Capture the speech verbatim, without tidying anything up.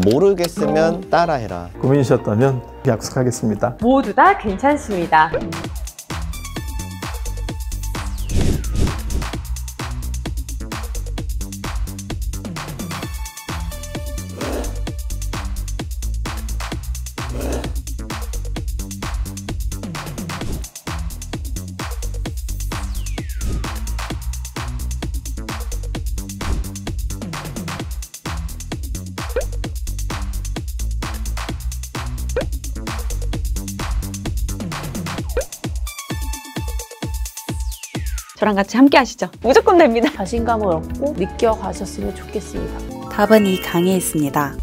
모르겠으면 따라해라. 고민이셨다면 약속하겠습니다. 모두 다 괜찮습니다. 저랑 같이 함께 하시죠. 무조건 됩니다. 자신감을 얻고 느껴가셨으면 좋겠습니다. 답은 이 강의에 있습니다.